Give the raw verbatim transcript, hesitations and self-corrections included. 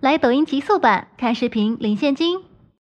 来抖音极速版看视频领现金。